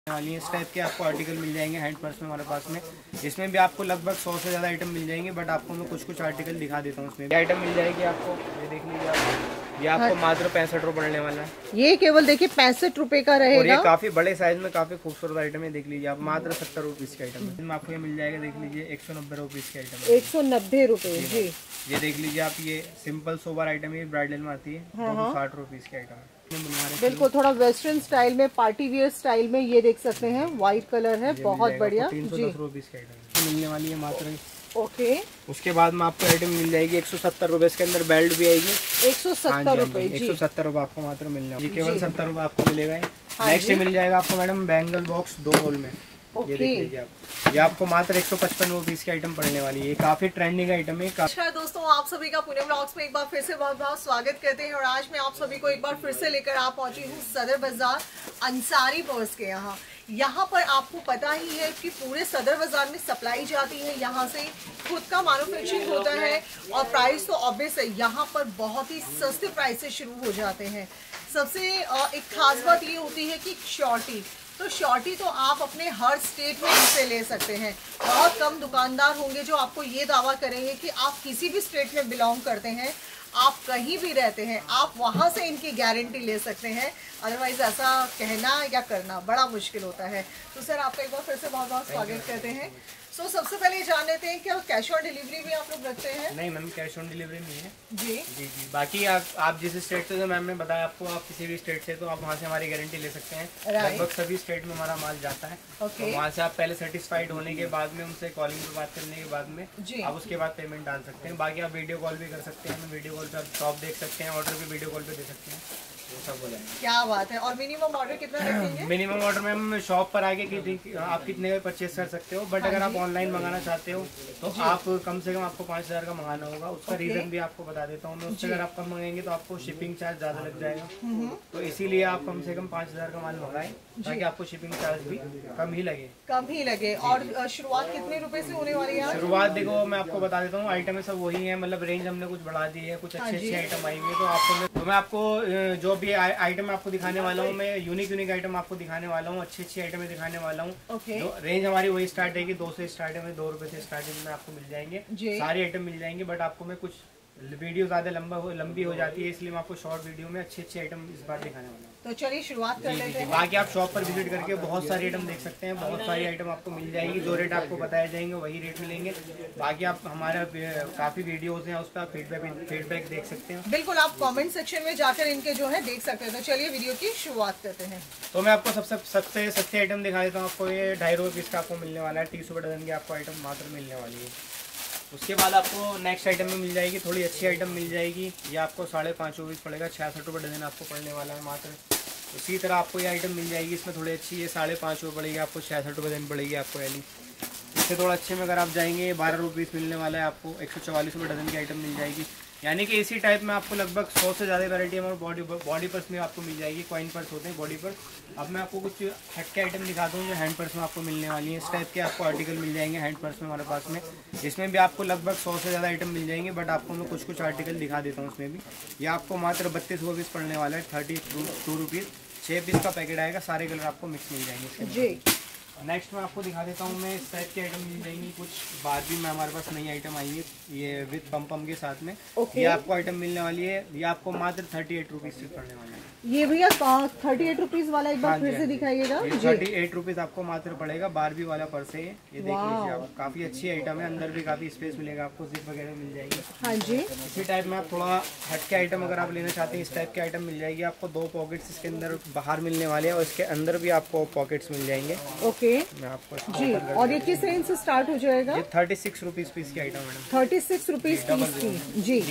वाली इस टाइप के आपको आर्टिकल मिल जाएंगे हैंड पर्स में हमारे पास में। इसमें भी आपको लगभग 100 से ज़्यादा आइटम मिल जाएंगे, बट आपको मैं कुछ आर्टिकल दिखा देता हूँ। इसमें भी आइटम मिल जाएगी आपको, ये देख लीजिए आप, ये आपको मात्र 65 रुपये पड़ने वाला है। ये केवल देखिए 65 रुपए का रहेगा। और ये काफी बड़े साइज में काफी खूबसूरत आइटम है, देख लीजिए आप, मात्र 70 रुपीज़ के आइटम है। आपको ये मिल जाएगा, देख लीजिए 190 रुपीज़ के आइटम है। 190 रुपए जी। ये देख लीजिए आप, ये सिंपल सोबर आइटम है, ब्राइडल में आती है, 60 रुपीज़ के आइटम है। बिल्कुल थोड़ा वेस्टर्न स्टाइल में, पार्टी वियर स्टाइल में, ये देख सकते हैं व्हाइट कलर है, बहुत बढ़िया। 310 रुपीज़ के आइटम मिलने वाली है मात्र। ओके, उसके बाद में आपको आइटम मिल जाएगी 170 रुपए, इसके अंदर बेल्ट भी आएगी 170 रुपए। 170 रुपए आपको मात्र मिलने वाली, केवल 70 रुपए आपको मिलेगा। नेक्स्ट मिल जाएगा आपको मैडम बैंगल बॉक्स 2 रोल में। ये देख लीजिए आप, ये आपको मात्र 155 रुपीज़ की आइटम पड़ने वाली है। ये काफी ट्रेंडिंग आइटम है। नमस्कार दोस्तों, आप सभी का पुणे ब्लॉग्स में एक बार फिर से बहुत बहुत स्वागत करते हैं। और आज मैं आप सभी को एक बार फिर से लेकर आ पहुंची हूँ सदर बाजार अंसारी पर्स के यहाँ। यहाँ पर आपको पता ही है कि पूरे सदर बाजार में सप्लाई जाती है, यहाँ से खुद का मैन्युफैक्चरिंग होता है और प्राइस तो ऑब्वियस है, यहाँ पर बहुत ही सस्ते प्राइस से शुरू हो जाते हैं। सबसे एक खास बात ये होती है कि श्योरिटी, तो श्योरिटी तो आप अपने हर स्टेट में इनसे ले सकते हैं। बहुत कम दुकानदार होंगे जो आपको ये दावा करेंगे कि आप किसी भी स्टेट में बिलोंग करते हैं, आप कहीं भी रहते हैं, आप वहाँ से इनकी गारंटी ले सकते हैं। अदरवाइज ऐसा कहना या करना बड़ा मुश्किल होता है। तो सर आपका एक बार फिर से बहुत बहुत स्वागत करते हैं। सो सबसे पहले जान लेते हैं क्या कैश ऑन डिलीवरी भी आप लोग रखते हैं? नहीं मैम, कैश ऑन डिलीवरी नहीं है जी जी। बाकी आप जिस स्टेट से, जो मैम ने बताया आपको, आप किसी भी स्टेट से, तो आप वहाँ से हमारी गारंटी ले सकते हैं। लगभग सभी स्टेट में हमारा माल जाता है। तो वहाँ से आप पहले सेटिस्फाइड होने के बाद में, उनसे कॉलिंग पे बात करने के बाद में आप उसके बाद पेमेंट डाल सकते हैं। बाकी आप वीडियो कॉल भी कर सकते हैं, वीडियो कॉल पे आप शॉप देख सकते हैं, ऑर्डर भी वीडियो कॉल पे दे सकते हैं, सब हो जाएगा। क्या बात है। और मिनिमम ऑर्डर कितना रखेंगे? मिनिमम ऑर्डर मैम शॉप पर आके आप कितने का परचेज कर सकते हो, बट अगर आप ऑनलाइन मंगाना चाहते हो तो आप कम से कम आपको 5000 का मंगाना होगा। उसका रीजन भी आपको बता देता हूँ मैं। उससे अगर आप कम मंगाएंगे तो आपको शिपिंग चार्ज ज्यादा लग जाएगा, तो इसीलिए आप कम से कम 5000 का माल मंगाएं, ताकि आपको शिपिंग चार्ज भी कम ही लगे। और शुरुआत कितने रुपए से होने वाली है? शुरुआत देखो मैं आपको बता देता हूँ, आइटम सब वही है, मतलब रेंज हमने कुछ बढ़ा दी है, कुछ अच्छे आइटम आई हुई है। तो मैं आपको जो भी आइटम आपको दिखाने वाला हूँ, मैं यूनिक आइटम आपको दिखाने वाला हूँ, अच्छी आइटम दिखाने वाला हूँ। रेंज हमारी वही स्टार्ट है कि 2 से स्टार्ट है, 2 रुपए से स्टार्टिंग में आपको मिल जाएंगे, सारी आइटम मिल जाएंगे। बट आपको मैं कुछ वीडियो ज्यादा लंबी हो जाती है, इसलिए मैं आपको शॉर्ट वीडियो में अच्छे आइटम इस बार दिखाने वाला हूँ। तो चलिए शुरुआत कर लेते हैं। बाकी आप शॉप पर विजिट करके बहुत सारी आइटम देख सकते हैं, बहुत सारी आइटम आपको मिल जाएगी। जो रेट आपको बताए जाएंगे वही रेट मिलेंगे। बाकी आप हमारा काफी वीडियोस हैं, उस पर आप फीडबैक देख सकते हैं। बिल्कुल, आप कमेंट सेक्शन में जाकर इनके जो है देख सकते हैं। तो चलिए वीडियो की शुरुआत करते हैं। तो मैं आपको सबसे सस्ते आइटम दिखा देता हूँ। आपको ये 2.5 रुपये पीस का आपको मिलने वाला है, 30 रुपये डजन की आपको आइटम मात्र मिलने वाली है। उसके बाद आपको नेक्स्ट आइटम में मिल जाएगी, थोड़ी अच्छी आइटम मिल जाएगी। ये आपको 5.5 रुपये पड़ेगा, 66 रुपये डजन आपको पड़ने वाला है मात्र। उसी तरह आपको ये आइटम मिल जाएगी, इसमें थोड़ी अच्छी, ये 5.5 रुपये पड़ेगी आपको, 66 रुपये डजन पड़ेगी आपको। यानी इससे थोड़ा अच्छे में अगर आप जाएंगे 12 रुपये मिलने वाला है आपको, 144 रुपये डजन की आइटम मिल जाएगी। यानी कि इसी टाइप में आपको लगभग 100 से ज़्यादा वैरायटी हमारे बॉडी पर्स में आपको मिल जाएगी। कॉइन पर्स होते हैं बॉडी पर्स। अब मैं आपको कुछ हटके आइटम दिखाता हूँ जो हैंड पर्स में आपको मिलने वाली है। इस टाइप के आपको आर्टिकल मिल जाएंगे हैंड पर्स में हमारे पास में। इसमें भी आपको लगभग 100 से ज़्यादा आइटम मिल जाएंगे, बट आपको मैं कुछ आर्टिकल दिखा देता हूँ। उसमें भी ये आपको मात्र 32 रुपीज़ पड़ने वाला है, 32 रुपीज़। 6 पीस का पैकेट आएगा, सारे कलर आपको मिक्स मिल जाएंगे जी। नेक्स्ट मैं आपको दिखा देता हूँ मैं, इस टाइप की आइटम मिल जाएंगी। कुछ बाद भी में हमारे पास नई आइटम आई है, ये विद पम के साथ में। ये आपको आइटम मिलने वाली है, ये आपको मात्र 38 रुपीज़ से पड़ने वाला है। ये भैया 38 रुपीज़ वाला एक बार फिर से दिखाइएगा। 38 रुपीज़ आपको मात्र पड़ेगा। 12 वाला पर्स है ये देख लीजिए आप, काफ़ी अच्छी आइटम है। अंदर भी काफ़ी स्पेस मिलेगा आपको, जिप वगैरह मिल जाएगी। हाँ जी। इसी टाइप में आप थोड़ा हटके आइटम अगर आप लेना चाहते हैं, इस टाइप के आइटम मिल जाएगी आपको। 2 पॉकेट्स इसके अंदर बाहर मिलने वाले हैं, और इसके अंदर भी आपको पॉकेट्स मिल जाएंगे। ओके, मैं आपको जी। और ये किस रेंज से स्टार्ट हो जाएगा? ये 36 रुपीज़ पीस की आइटम मैडम, 36 रुपीज़ पीस की जी।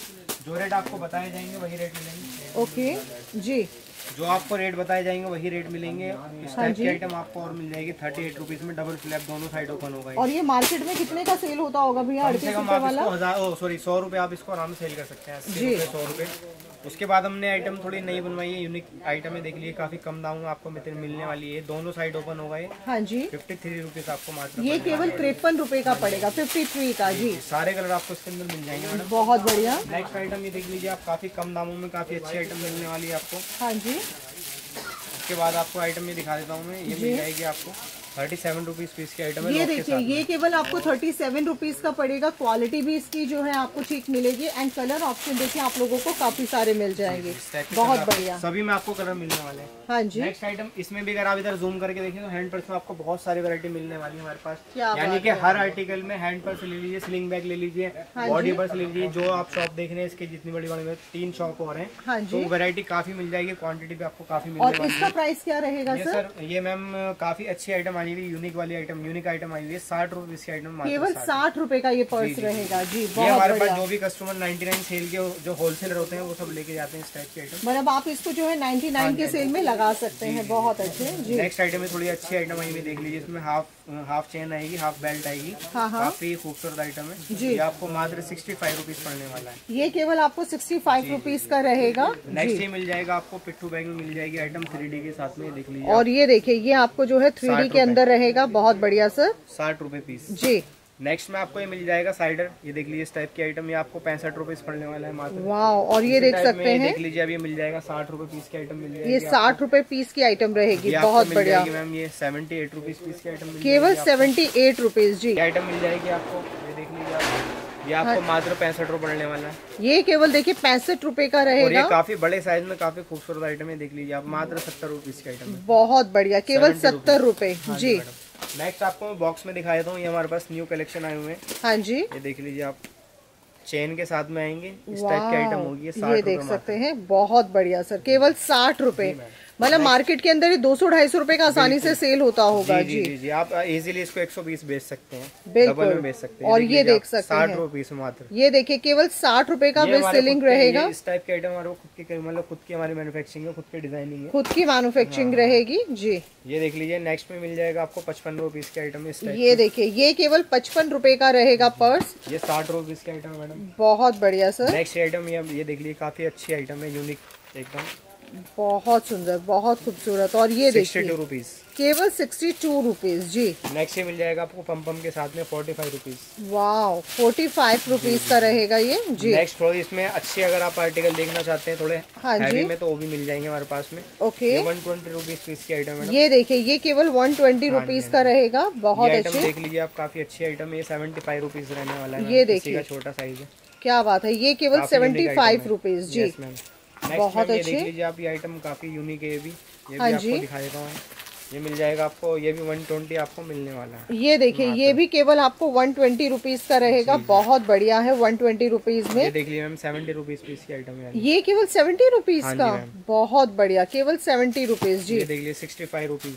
जो रेट आपको बताए जाएंगे वही रेट मिलेंगे। ओके जी, जो आपको रेट बताए जाएंगे वही रेट मिलेंगे। इस टाइप की आइटम आपको और मिल जाएगी 38 रुपीज़ में, डबल फ्लैप दोनों साइड ओपन होगा। और ये मार्केट में कितने का सेल होता होगा भैया? 38 रुपये वाला? 100 रुपये आप इसको आराम से सेल कर सकते हैं, 80 रुपये, 100 रुपये। उसके बाद हमने आइटम थोड़ी नई बनवाई है, यूनिक आइटम है, देख लीजिए काफी कम दाम में आपको मिलने वाली है। दोनों साइड ओपन होगा ये। हाँ जी। 53 रुपीज़ आपको मात्र। ये केवल 53 रुपए का पड़ेगा, 53 का जी। सारे कलर आपको इसके अंदर मिल जाएंगे मैडम, बहुत बढ़िया। नेक्स्ट आइटम ये देख लीजिए आप, काफी कम दामों में काफी अच्छी आइटम मिलने वाली है आपको। हाँ जी। उसके उसके बाद आपको आइटम ये दिखा देता हूँ मैं, ये मिल जाएगी आपको 37 रुपीज पीस की आइटम है। ये देखिए ये केवल आपको 37 रुपीज का पड़ेगा। क्वालिटी भी इसकी जो है आपको ठीक मिलेगी एंड कलर ऑप्शन देखिए आप लोगों को काफी सारे मिल जाएंगे। बहुत बढ़िया, सभी में आपको कलर मिलने वाले हैं। हाँ जी। नेक्स्ट आइटम इसमें भी अगर आप इधर जूम करके देखें तो हैंड पर्स में आपको बहुत सारी वैरायटी मिलने वाली है हमारे पास। यानी कि हर आर्टिकल में हैंड पर्स ले लीजिए, स्लिंग बैग ले लीजिए, बॉडी पर्स ले लीजिए, जो आप शॉप देख रहे हैं इसकी जितनी बड़ी बड़ी 3 शॉप और हैं, तो वैरायटी काफी मिल जाएगी, क्वांटिटी भी आपको काफी मिलने वाली है। और इसका प्राइस क्या रहेगा सर? ये मैम काफी अच्छी आइटम आई हुई, यूनिक वाली आइटम, यूनिक आइटम आई हुई है। 60 रुपीज की आइटम, केवल 60 रुपए का ये पर्स रहेगा जी। ये हमारे पास जो भी कस्टमर 99 सेल के जो होलसेलर होते हैं वो सब लेके जाते हैं इस टाइप की आइटम। मतलब आप इसको जो है 99 के सेल में लगा सकते हैं। बहुत अच्छे जी। नेक्स्ट आइटम में थोड़ी अच्छी आइटम आई हुई, देख लीजिए। इसमें हाफ चेन आएगी, हाफ बेल्ट आएगी, काफी खूबसूरत आइटम है जी। ये आपको मात्र 65 रुपीज पड़ने वाला है। ये केवल आपको 65 रुपीज का रहेगा। नेक्स्ट ये मिल जाएगा आपको पिट्ठू बैग में मिल जाएगी आइटम 3D के साथ में, देख लीजिए। और ये देखिए ये आपको जो है 3D के अंदर रहेगा। बहुत बढ़िया सर, 60 रुपए पीस जी। नेक्स्ट में आपको ये मिल जाएगा साइडर, ये देख लीजिए इस टाइप की आइटम, ये आपको 65 रुपीज पड़ने वाला है मात्र। वाह, और ये देख सकते हैं, देख लीजिए अभी मिल जाएगा 60 रुपए पीस की आइटम मिल जाएगी। ये 60 रुपए पीस की आइटम रहेगी। बहुत बढ़िया मैम। ये 78 रुपीज पीस की आइटम केवल 78 रुपीज जी। आइटम मिल जाएगी आपको, ये देख लीजिए आप, ये आपको मात्र 65 रुपए पड़ने वाला है। ये केवल देखिए 65 रुपए का रहेगा। और ये काफी बड़े साइज में काफी खूबसूरत आइटम है, देख लीजिए आप, मात्र 70 रुपीज की आइटम है। बहुत बढ़िया, केवल 70 रुपए जी। नेक्स्ट आपको मैं बॉक्स में दिखा देता हूँ, ये हमारे पास न्यू कलेक्शन आए हुए हैं। हाँ जी, ये देख लीजिए आप, चेन के साथ में आएंगे, इस टाइप की आइटम होगी। ये देख सकते हैं, बहुत बढ़िया सर, केवल 60 रुपए। मतलब मार्केट के अंदर 200-250 रुपए का आसानी से सेल होता होगा जी। जी। आप इजीली इसको 120 बेच सकते हैं, बिल्कुल डबल में बेच सकते हैं। और ये देख सकते हैं 60 रुपीस मात्र। ये देखिए केवल 60 रुपए का बेस्ट सेलिंग रहेगा। इस टाइप के आइटम हमारे खुद की, मतलब खुद की हमारी मैन्युफैक्चरिंग है, खुद की डिजाइनिंग है, खुद की मैन्युफैक्चरिंग रहेगी जी। ये देख लीजिए। नेक्स्ट में मिल जाएगा आपको 55 रुपीस की आइटम। ये देखिए ये केवल 55 रुपए का रहेगा पर्स। ये 60 रुपीस की आइटम मैडम। बहुत बढ़िया सर। नेक्स्ट आइटम ये देख लीजिए, काफी अच्छी आइटम है, यूनिक एकदम, बहुत सुंदर, बहुत खूबसूरत। और ये देखिए 62 रुपीज, केवल 62 रुपीज जी। नेक्स्ट ये मिल जाएगा आपको पम के साथ में 45 रुपीज। वाह, 45 रुपीज का रहेगा ये जी। नेक्स्ट थोड़ी इसमें अच्छी अगर आप आर्टिकल देखना चाहते हैं थोड़े हैवी में, तो वो भी मिल जाएंगे हमारे पास में। ओके, 120 रुपीज पीस की आइटम है। ये देखिए ये केवल 120 रुपीज का रहेगा। बहुत अच्छे, देख लीजिए आप, काफी अच्छी आइटम है। ये 75 रुपीज रहने वाला है। ये देखिए छोटा साइज है, क्या बात है। ये केवल 75 रुपीज जी। बहुत अच्छे, देख लीजिए आप, ये आइटम काफी यूनिक है। ये भी आपको दिखा देता हूँ। ये मिल जाएगा आपको, ये भी 120 आपको मिलने वाला है। ये देखिए ये भी केवल आपको 120 रुपीज का रहेगा। बहुत बढ़िया है, 120 रुपीज में। ये देख लीजिए मैम, 70 रुपीज पीस की आइटम है। ये केवल 70 रुपीज का, बहुत बढ़िया, केवल 70 रुपीज जी। ये देख लीजिए 65 रुपीज,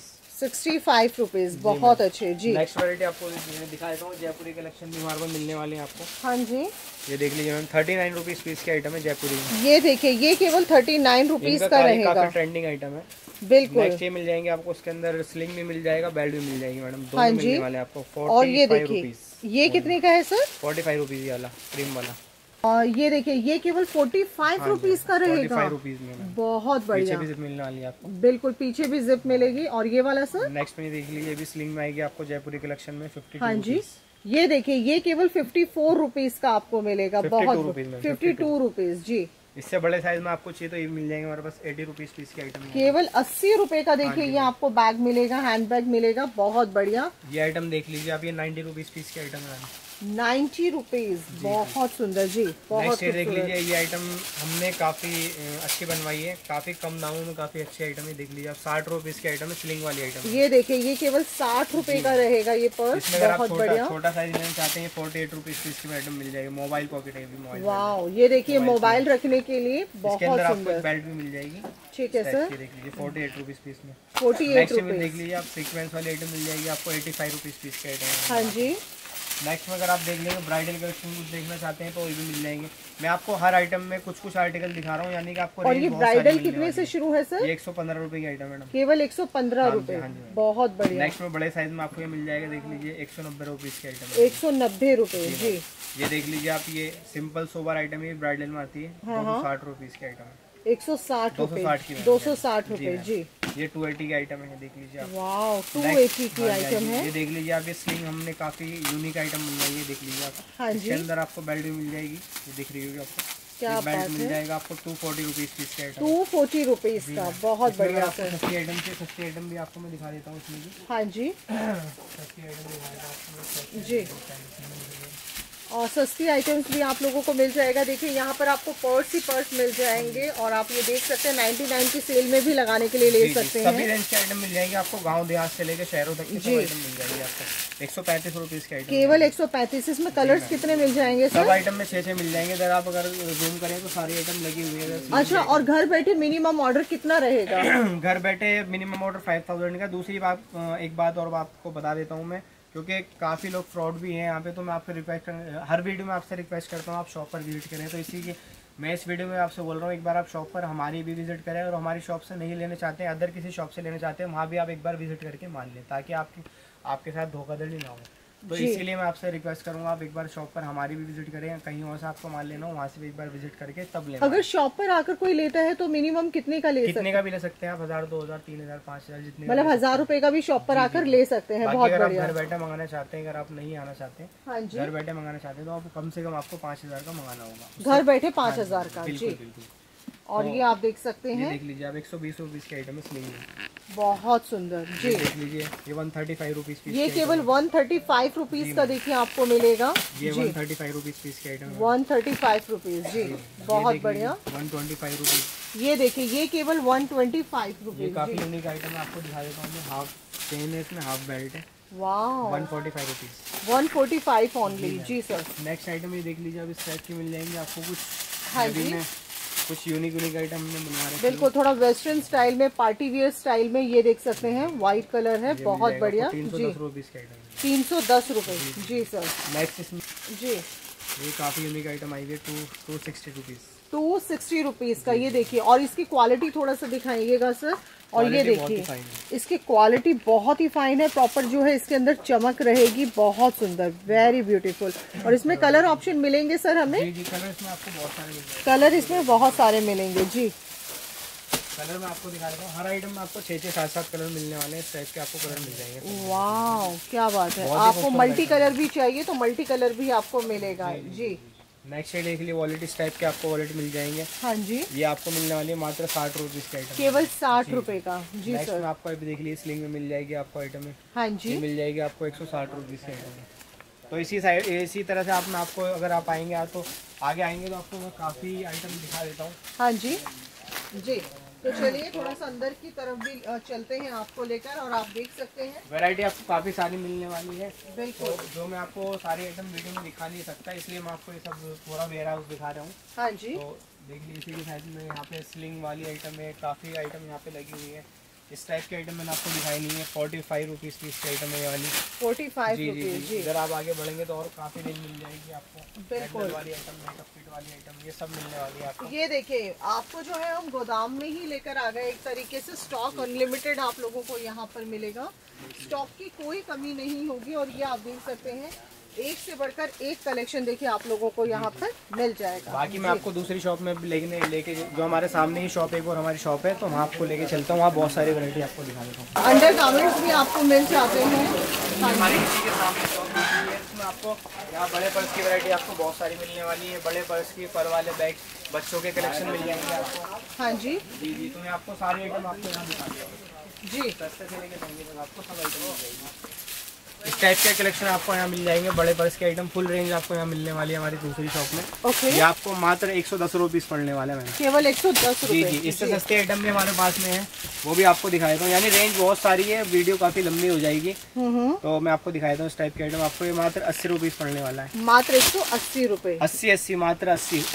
65 रुपीज। बहुत अच्छे जी। नेक्स्ट वैरायटी आपको दिखा देता हूँ, जयपुरी कलेक्शन भी हमारे पास मिलने वाले हैं आपको। हाँ जी, ये देख लीजिए मैम, 39 रुपीज पीस की आइटम है जयपुरी। ये देखिए ये केवल 39 रुपीज का रहेगा। काफी ट्रेंडिंग आइटम है, बिल्कुल। नेक्स्ट ये मिल जाएंगे आपको, उसके अंदर स्लिंग भी मिल जाएगा, बेल्ट भी मिल जाएगी मैडम, दोनों मिलने वाले आपको। और ये देखिए ये कितने का है सर? 45 रुपीज वाला, क्रीम वाला। और ये देखिए ये केवल 45 रुपीज का रहेगा। 45 रुपीज में बहुत बढ़िया, पीछे भी जिप मिलने वाली है आपको। बिल्कुल, पीछे भी जिप मिलेगी। और ये वाला सर? नेक्स्ट में देख लीजिए, ये भी स्लिंग में आएगी आपको जयपुरी कलेक्शन में, 52 हाँ जी, ये देखिए ये केवल 54 रुपीज का आपको मिलेगा। बहुत 52 रुपीज जी। इससे बड़े साइज में आपको चाहिए तो ये मिल जाएंगे हमारे पास 80 रुपीज पीस की आइटम। केवल 80 रुपए का देखिए ये आपको बैग मिलेगा, हैंड बैग मिलेगा। बहुत बढ़िया। ये आइटम देख लीजिए आप, ये 90 रुपीज पीस की आइटम है। 90 रुपीज, बहुत सुंदर जी, बहुत देख लीजिए, ये आइटम हमने काफी अच्छी बनवाई है, काफी कम दामों में काफी अच्छी आइटम है। देख लीजिए आप, 60 रुपीज की आइटम है, स्लिंग वाली आइटम। ये देखिए ये केवल 60 रुपए का रहेगा ये पर्स। बहुत बढ़िया, छोटा साइज लेना चाहते हैं 48 रुपीज पीस की आइटम मिल जाएगी। मोबाइल पॉकेट है, वाह, ये देखिए मोबाइल रखने के लिए बहुत सुंदर। बेल्ट भी मिल जाएगी, ठीक है सर। देख लीजिए 48 रुपीज पीस में। 48 रुपीज। देख लीजिए आप, सीक्वेंस वाली आइटम मिल जाएगी आपको 85 रुपीज पीस की आइटम। हाँ जी। नेक्स्ट में अगर आप देख लेंगे ब्राइडल कलेक्शन कुछ देखना चाहते हैं तो ये भी मिल जाएंगे। मैं आपको हर आइटम में कुछ आर्टिकल दिखा रहा हूँ, यानी कि आपको। और ये ब्राइडल कितने से शुरू है सर? 115 रुपए की आइटम मैडम, केवल 115 रुपए। बहुत बढ़िया। नेक्स्ट में बड़े साइज में आपको ये मिल जाएगा, देख लीजिए 190 रुपीज की आइटम। 190 रुपए जी। ये देख लीजिए आप, ये सिंपल सोबर आइटम है, ब्राइडल में आती है। 260 रुपीज की आइटम है। 160 रुपए, 260 रुपए जी। ये 280 की आइटम है, देख लीजिए आप। वाह, 280 की आइटम है। ये देख लीजिए आप, ये स्लिंग हमने काफी यूनिक आइटम बनवाई है, देख लीजिए आप। हाँ जी, इसके अंदर आपको बेल्ट भी मिल जाएगी, ये दिख रही होगी आपको। क्या बेल्ट बात मिल है, जाएगा आपको 240 रुपीज पीस का आइटम। 240 रुपीज का, बहुत बढ़िया आपको सर। सस्ती आइटम से सस्ती आइटम भी आपको मैं दिखा देता हूँ इसमें भी। हाँ जी सस्ती आइटम दिखाएगा आपको जी, और सस्ती आइटम्स भी आप लोगों को मिल जाएगा। देखिए यहाँ पर आपको पर्स ही पर्स मिल जाएंगे, और आप ये देख सकते हैं 99 की सेल में भी लगाने के लिए ले सकते हैं। सभी रेंज के आइटम मिल जाएंगे आपको, गांव देहात से लेकर शहरों तक के सब आइटम मिल जाएंगे आपको। 135 रुपीज के आइटम, केवल 135। इसमें कलर्स कितने मिल जाएंगे सब सर? आइटम में 6 मिल जाएंगे। अगर आप जूम करें तो सारी आइटम लगी हुई है। अच्छा, और घर बैठे मिनिमम ऑर्डर कितना रहेगा? घर बैठे मिनिमम ऑर्डर 5000 का। दूसरी बात, एक बात और आपको बता देता हूँ मैं, क्योंकि काफ़ी लोग फ्रॉड भी हैं यहाँ पे, तो मैं आपसे रिक्वेस्ट हर वीडियो में आपसे रिक्वेस्ट करता हूँ आप शॉप पर विजिट करें। तो इसी के मैं इस वीडियो में आपसे बोल रहा हूँ, एक बार आप शॉप पर हमारी भी विजिट करें, और हमारी शॉप से नहीं लेने चाहते हैं, अदर किसी शॉप से लेने चाहते हैं, वहाँ भी आप एक बार विजिट करके मान लें, ताकि आपके साथ धोखाधड़ी ना हो। तो इसीलिए मैं आपसे रिक्वेस्ट करूंगा आप एक बार शॉप पर हमारी भी विजिट करें, कहीं और से आपको माल लेना हो वहाँ से भी एक बार विजिट करके तब लेना। अगर शॉप पर आकर कोई लेता है तो मिनिमम कितने का ले सकते हैं? कितने का भी ले सकते हैं आप, 1000, 2000, 3000, 5000, जितने, मतलब 1000 रुपए का भी शॉप पर आकर ले सकते हैं। बहुत अगर आप बढ़िया। घर बैठे मंगाना चाहते हैं, अगर आप नहीं आना चाहते, हाँ जी, घर बैठे मंगाना चाहते हैं, तो आपको कम से कम आपको 5000 का मंगाना होगा, घर बैठे 5000 का। बिल्कुल जी, बिल्कुल। और ये आप देख सकते ये हैं, देख लीजिए आप 120 रुपीज के आइटम है स्लिंग में, बहुत सुंदर। जी, देख लीजिए ये 135 रुपीज पीस, ये केवल 135 रुपीज का देखिए आपको मिलेगा। ये 135 रुपीज पीस के आइटम है, 135 रुपीज। जी, बहुत बढ़िया। 125 रुपीज। ये देखिए, ये केवल 125 ये रुपीज। काफी यूनिक आइटम है, आपको दिखा देता हूँ। हाफ चेन है इसमें, हाफ बेल्ट है, वाह, 145 रुपीज, 145 ओनली। जी सर। नेक्स्ट आइटम ये देख लीजिए, अब इस टाइप की मिल जाएंगे आपको कुछ। हाँ अभी जी, में कुछ यूनिक आइटम हमने बनवा रखे हैं। बिल्कुल थोड़ा वेस्टर्न स्टाइल में, पार्टी वियर स्टाइल में। ये देख सकते हैं, व्हाइट कलर है, बहुत बढ़िया। जी, 310 रुपीज का आइटम है, 310 रुपए। जी सर। नेक्स्ट इसमें जी, ये काफी यूनिक आइटम आई है, 260 रुपीज, 260 रुपीज का। ये देखिए, और इसकी क्वालिटी थोड़ा सा दिखाइएगा सर। और ये देखिए, इसकी क्वालिटी बहुत ही फाइन है, प्रॉपर जो है इसके अंदर चमक रहेगी, बहुत सुंदर, वेरी ब्यूटीफुल। और इसमें कलर ऑप्शन मिलेंगे सर हमें? जी, कलर इसमें आपको बहुत सारे मिलेंगे। कलर इसमें बहुत सारे मिलेंगे। जी, कलर मैं आपको दिखा देता हूँ, हर आइटम में आपको 6-6, 7-7 कलर मिलने वाले हैं। इस टाइप के आपको कलर मिल जाएंगे। वाह, क्या बात है। आपको मल्टी कलर भी चाहिए तो मल्टी कलर भी आपको मिलेगा। जी, नेक्स्ट देख लीजिए, वॉलेट इस टाइप के आपको वॉलेट मिल जाएंगे। हाँ जी, ये आपको मिलने वाली है मात्र 60 रुपीज का आइटम, केवल 60 रुपए का। जी नेक्स्ट सर। में आपको अभी देख लीजिए, स्लिंग में मिल जाएगी आपको आइटम में। हाँ ये जी, मिल जाएगी आपको 160 रुपीज की आइटम है। तो इसी तरह से मैं आपको, अगर आप आएंगे तो आगे आएंगे तो आपको मैं काफ़ी आइटम दिखा देता हूँ। हाँ जी, जी। तो चलिए थोड़ा सा अंदर की तरफ भी चलते हैं आपको लेकर, और आप देख सकते हैं वैरायटी आपको काफ़ी सारी मिलने वाली है। बिल्कुल। तो जो मैं आपको सारी आइटम वीडियो में दिखा नहीं सकता, इसलिए मैं आपको ये सब पूरा वेयर हाउस दिखा रहा हूँ। हाँ जी, तो देख लीजिए, इसी के साइड में यहाँ पे स्लिंग वाली आइटम है, काफ़ी आइटम यहाँ पे लगी हुई है। इस टाइप की आइटम मैंने आपको दिखाई नहीं है। 45 रुपीज़ पीस की आइटम है ये वाली, 45 जी रुपीज। जी। जी, अगर आप आगे बढ़ेंगे तो और काफ़ी रेंज मिल जाएगी आपको। बिल्कुल। कैंडल वाली आइटम, मेकअप किट वाली आइटम, ये सब मिलने वाली है आपको। ये देखिए, आपको जो है हम गोदाम में ही लेकर आ गए एक तरीके से। स्टॉक अनलिमिटेड आप लोगों को यहाँ पर मिलेगा, स्टॉक की कोई कमी नहीं होगी। और ये आप देख सकते हैं, एक से बढ़कर एक कलेक्शन देखिए आप लोगों को यहाँ पर मिल जाएगा। बाकी मैं आपको दूसरी शॉप में लेके जो हमारे सामने ही शॉप, एक और हमारी शॉप है, तो वहाँ आपको लेके चलता हूँ। वहाँ बहुत सारी वैरायटी आपको दिखा देता हूँ। अंडर गारमेंट्स भी आपको मिल जाते हैं। हमारे किसी के सामने शॉप है, इसमें आपको यहाँ बड़े पर्स की वैरायटी आपको बहुत सारी मिलने वाली है। बड़े पर्स की, पर वाले बैग, बच्चों के कलेक्शन मिल जाएंगे आपको। हाँ जी, जी जी। तो मैं आपको सारी आइटम आपको यहाँ दिखा दूँगा जी, सस्ते से लेके महंगे तक आपको सब आइटम मिल जाएगी। इस टाइप के कलेक्शन आपको यहाँ मिल जाएंगे। बड़े पर्स के आइटम फुल रेंज आपको यहाँ मिलने वाली है हमारी दूसरी शॉप में। ओके। ये आपको मात्र 110 रुपीज़ पड़ने वाला है मैम, केवल 110 जी रुपए। जी। इससे सस्ते आइटम भी हमारे पास में है, वो भी आपको दिखा देता हूँ। यानी रेंज बहुत सारी है, वीडियो काफ़ी लंबी हो जाएगी, तो मैं आपको दिखा देता हूँ। इस टाइप के आइटम आपको ये मात्र 80 रुपीज़ पड़ने वाला है, मात्र 180 रुपए। 80 मात्र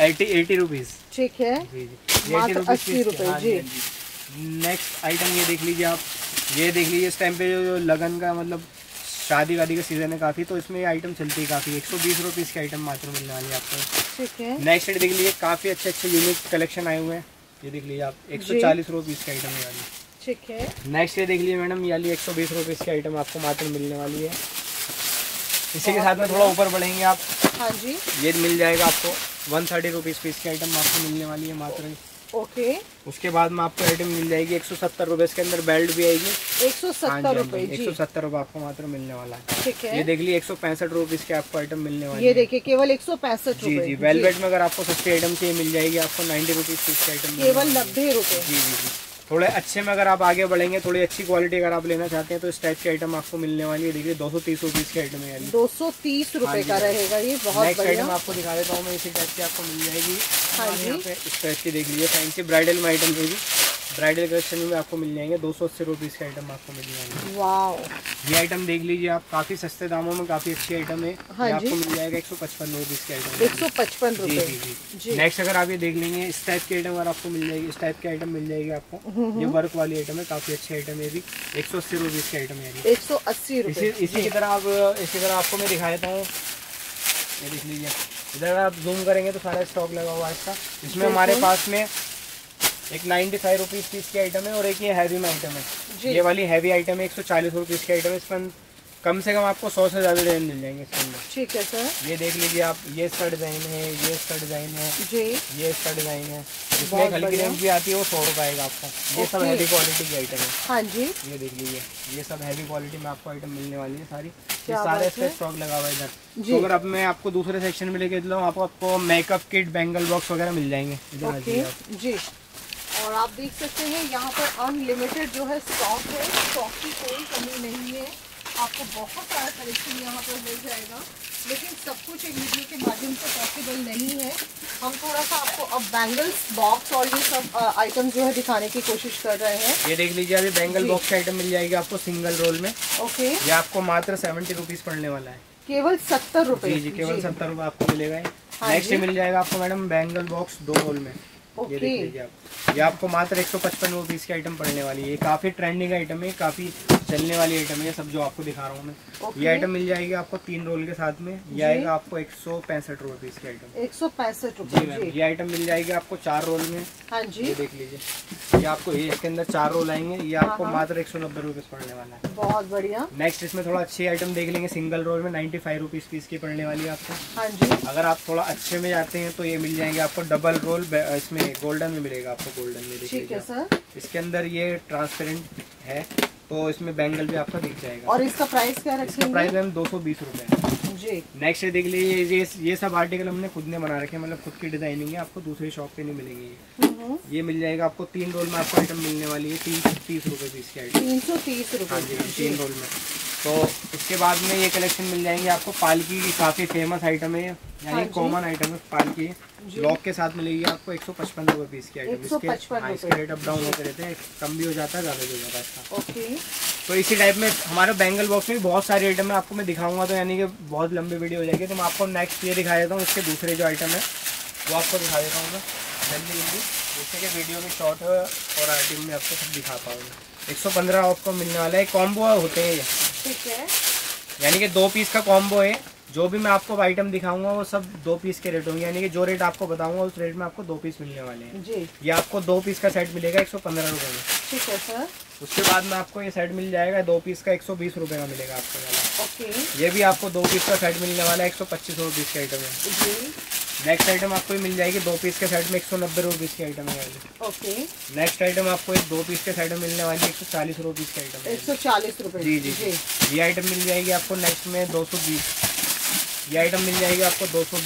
80 रुपीज़, ठीक है, जी जी। मात्र 80 रुपए। जी, नेक्स्ट आइटम ये देख लीजिए आप, ये देख लीजिए इस टाइम पे जो लगन का, मतलब शादी वादी का सीजन है काफ़ी, तो इसमें ये आइटम चलती है काफ़ी। 120 रुपीज़ की आइटम मात्र मिलने वाली है आपको। ठीक है। नेक्स्ट देख लीजिए, काफ़ी अच्छे अच्छे यूनिक कलेक्शन आए हुए हैं। ये देख लीजिए आप, 140 रुपीज़ की आइटम है वाली। ठीक है। नेक्स्ट ये देख लीजिए मैडम, ये वाली 120 रुपीज़ की आइटम आपको मात्र मिलने वाली है। इसी के साथ में थोड़ा ऊपर बढ़ेंगे आप, हाँ जी, ये मिल जाएगा आपको 130 रुपीज़ पीस की आइटम आपको मिलने वाली है मात्र ओके। उसके बाद में आपको आइटम मिल जाएगी 170 रुपए, इसके अंदर बेल्ट भी आएगी 170 रुपए। 170 रुपए आपको मात्र मिलने वाला है। ठीक है। ये देख लीजिए 165 रुपीज के आपको आइटम मिलने वाली ये देखिए केवल 165 जी रुपए। जी। वेलवेट में अगर आपको सस्ती आइटम चाहिए मिल जाएगी आपको 90 रुपीज की आइटम केवल 90 रुपए। जी जी जी। थोड़े अच्छे में अगर आप आगे बढ़ेंगे, थोड़ी अच्छी क्वालिटी अगर आप लेना चाहते हैं तो इस टाइप की आइटम आपको मिलने वाली है। देखिए 230 रुपीज की आइटम है, 230 रुपए का रहेगा ये। बहुत नेक्स्ट बढ़िया। आइटम आपको दिखा देता हूँ मैं, इसी टाइप की आपको मिल जाएगी। हाँ जी। यहाँ पे इस टाइप की देख लीजिए, फैंसी ब्राइडल में आइटम है, ब्राइडल कलेक्शन में आपको मिल जाएंगे 280 रुपीज की आइटम आपको मिल जाएंगे। वाह। ये आइटम देख लीजिए आप, काफी सस्ते दामों में काफी अच्छी आइटम है। हाँ ये जी। आपको मिल जाएगा 155 रुपीज की आइटम। 155 जी रुपए। जी जी। जी। नेक्स्ट अगर आप ये देख लेंगे इस टाइप की आइटम अगर आपको मिल जाएगी, इस टाइप की आइटम मिल जाएगी आपको। ये वर्क वाली आइटम है, काफी अच्छी आइटम है भी। 180 रुपीज की आइटम है। 180 रुपए। इसी की तरह आपको मैं दिखा देता हूँ। ये देख लीजिए, इधर आप जूम करेंगे तो सारा स्टॉक लगा हुआ है इसका। इसमें हमारे पास में एक 95 रुपीज की इसकी आइटम है और एक ये हैवी में आइटम है। ये वाली हैवी आइटम है 140 रुपीज की आइटम है। इसमें कम से कम आपको 100 से ज़्यादा डिजाइन मिल जाएंगे इसके अंदर। ठीक है सर। ये देख लीजिए आप, ये इसका डिजाइन है, ये इसका डिजाइन है जी। ये इसका डिजाइन है। इसमें एक हल्की रेंज भी आती है, वो 100 रुपए आएगा आपको। ये सब हैवी क्वालिटी की आइटम है। हाँ जी। ये देख लीजिए, ये सब हैवी क्वालिटी में आपको आइटम मिलने वाली है सारी। ये क्या सारे बात इसका है। स्टॉक लगा हुआ है इधर। जी। तो अगर अब मैं आपको दूसरे सेक्शन में लेके चलूँ, आपको मेकअप किट, बैंगल बॉक्स वगैरह मिल जाएंगे इधर। आ ओके जाइए आप। जी। और आप देख सकते हैं यहाँ पर अनलिमिटेड जो है स्टॉक है, स्टॉक की कोई कमी नहीं है। आपको बहुत सारा कलेक्शन यहाँ पर मिल जाएगा, लेकिन सब कुछ एक वीडियो के माध्यम से पॉसिबल नहीं है। हम थोड़ा सा आपको अब बैंगल्स, बॉक्स और ये सब आइटम जो है दिखाने की कोशिश कर रहे हैं। ये देख लीजिए, अभी बैंगल बॉक्स आइटम मिल जाएगी आपको सिंगल रोल में। ओके। ये आपको मात्र 70 रुपीज पड़ने वाला है। केवल 70 रुपए। जी जी, केवल 70 रुपए आपको मिलेगा। हाँ नेक्स्ट जी। मिल जाएगा आपको मैडम बैंगल बॉक्स 2 रोल में। ये देख लीजिए आप, ये आपको मात्र 155 रुपीज की आइटम पड़ने वाली है। ये काफी ट्रेंडिंग आइटम है, काफी चलने वाली आइटम है सब जो आपको दिखा रहा हूँ मैं। ये आइटम मिल जाएगी आपको 3 रोल के साथ में। ये आएगा आपको 165 रुपीज की आइटम। 165 जी रुपए। मैम। ये आइटम मिल जाएगी आपको 4 रोल में। हाँ जी। ये देख लीजिए, ये आपको ये इसके अंदर 4 रोल आएंगे। ये आपको मात्र 190 रुपीज पड़ने वाला है। बहुत बढ़िया। नेक्स्ट इसमें थोड़ा अच्छी आइटम देख लेंगे, सिंगल रोल में 95 रुपीज पीस की पड़ने वाली है आपको। हाँ जी। अगर आप थोड़ा अच्छे में जाते हैं तो ये मिल जाएंगे आपको डबल रोल, इसमें गोल्डन में मिलेगा आपको। गोल्डन में देख ठीक है लीजिए, सर। इसके अंदर ये ट्रांसपेरेंट है तो इसमें बैंगल भी आपका दिख जाएगा। और इसका प्राइस क्या इसका रखेंगे? प्राइस मैम 220 रुपए है। जी। नेक्स्ट देख लीजिए, ये सब आर्टिकल हमने खुद ने बना रखे हैं, मतलब खुद की डिजाइनिंग है, आपको दूसरी शॉप पे नहीं मिलेंगी। ये मिल जाएगा आपको 3 रोल में आपको आइटम मिलने वाली है 330 रुपए पीस की आइटम। 330 हाँ रुपए। जी, 3 रोल में। तो इसके बाद में ये कलेक्शन मिल जाएंगे आपको पालकी की, काफी फेमस आइटम है, यानी कॉमन आइटम है पालकी। लॉक के साथ मिलेगी आपको 155 रुपए पीस की आइटम। इसके रेट अप डाउन होते रहते हैं, कम भी हो जाता है, ज्यादा भी हो जाता है इसका। ओके। तो इसी टाइप में हमारे बैंगल बॉक्स में भी बहुत सारे आइटम है, आपको मैं दिखाऊंगा तो यानी कि बहुत लंबी वीडियो हो जाएगी। तो मैं आपको नेक्स्ट ये दिखा देता हूँ, इसके दूसरे जो आइटम है वो आपको दिखा देता हूँ मैं जल्दी जल्दी, जिससे कि वीडियो में शॉर्ट और आइटम में आपको सब दिखा पाऊंगा। 115 आपको मिलने वाला है। कॉम्बो होते हैं ये, ठीक है। यानी कि 2 पीस का कॉम्बो है। जो भी मैं आपको आइटम दिखाऊंगा वो सब 2 पीस के रेट होंगे, यानी कि जो रेट आपको बताऊंगा उस रेट में आपको 2 पीस मिलने वाले हैं। जी। ये आपको 2 पीस का सेट मिलेगा 115 रुपए में। ठीक है सर। उसके बाद में आपको ये सेट मिल जाएगा 2 पीस का 120 रुपए का मिलेगा आपको वाला। ओके। ये भी आपको 2 पीस का सेट मिलने वाला है 125 रुपीस की आइटम है। जी। नेक्स्ट आइटम आपको ये मिल जाएगी 2 पीस के सेट में 190 रुपीस की आइटम है। ओके। नेक्स्ट आइटम आपको एक 2 पीस के सेट में मिलने वाली है 140 रुपीस की आइटम है। 140 रुपए। जी जी जी। ये आइटम मिल जाएगी आपको नेक्स्ट में 220। ये आइटम मिल जाएगी आपको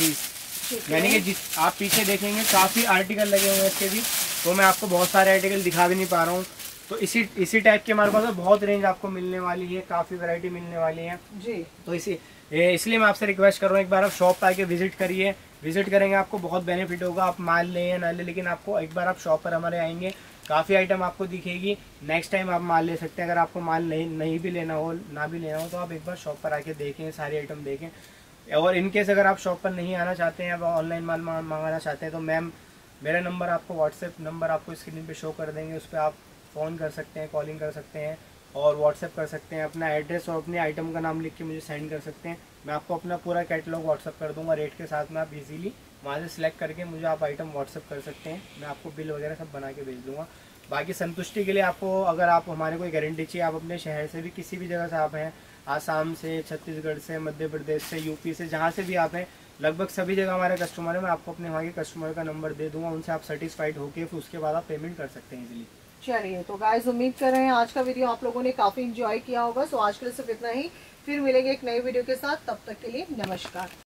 220। यानी कि जिस आप पीछे देखेंगे काफ़ी आर्टिकल लगे हुए हैं इसके भी, तो मैं आपको बहुत सारे आर्टिकल दिखा भी नहीं पा रहा हूँ। तो इसी टाइप के हमारे पास बहुत रेंज आपको मिलने वाली है, काफ़ी वैरायटी मिलने वाली है जी। तो इसलिए मैं आपसे रिक्वेस्ट कर रहा हूँ, एक बार आप शॉप पर आके विजिट करिए। विजिट करेंगे आपको बहुत बेनिफिट होगा, आप माल लें या ना लें, लेकिन आपको एक बार आप शॉप पर हमारे आएंगे काफ़ी आइटम आपको दिखेगी। नेक्स्ट टाइम आप माल ले सकते हैं। अगर आपको माल नहीं भी लेना हो, ना भी लेना हो, तो आप एक बार शॉप पर आके देखें, सारी आइटम देखें। और इनकेस अगर आप शॉप पर नहीं आना चाहते हैं, आप ऑनलाइन माल मंगाना चाहते हैं, तो मैम मेरा नंबर आपको व्हाट्सएप नंबर आपको स्क्रीन पे शो कर देंगे, उस पर आप फ़ोन कर सकते हैं, कॉलिंग कर सकते हैं और व्हाट्सएप कर सकते हैं। अपना एड्रेस और अपने आइटम का नाम लिख के मुझे सेंड कर सकते हैं। मैं आपको अपना पूरा कैटलॉग व्हाट्सएप कर दूंगा रेट के साथ में। आप इजीली वहाँ से सिलेक्ट करके मुझे आप आइटम व्हाट्सएप कर सकते हैं। मैं आपको बिल वगैरह सब बना के भेज दूँगा। बाकी संतुष्टि के लिए आपको, अगर आप हमारे कोई गारंटी चाहिए, आप अपने शहर से भी, किसी भी जगह से आप हैं, आसाम से, छत्तीसगढ़ से, मध्य प्रदेश से, यूपी से, जहाँ से भी आप हैं, लगभग सभी जगह हमारे कस्टमर है, मैं आपको अपने वहाँ के कस्टमर का नंबर दे दूंगा, उनसे आप सेटिस्फाइड होके फिर उसके बाद आप पेमेंट कर सकते हैं इजीली। चलिए तो गाइस उम्मीद कर रहे हैं आज का वीडियो आप लोगों ने काफी इंजॉय किया होगा। सो आज के लिए सिर्फ इतना ही, फिर मिलेंगे एक नई वीडियो के साथ, तब तक के लिए नमस्कार।